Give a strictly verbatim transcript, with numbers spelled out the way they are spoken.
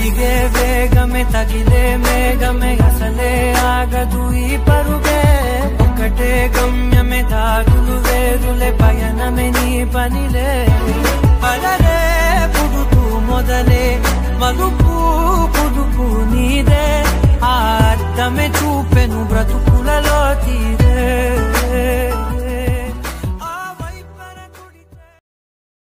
దిగే వేగమే తగిలే మేఘమే అసలే ఆగదు ఈ పరుగే ఒకటే గమ్యమే దారులు వేరులే పయనమే నీ పనిలే అలరే పుడుతూ మొదలే మలుపు పుదుపు నీదే ఆ అర్థమే చూపెను బ్రతుకు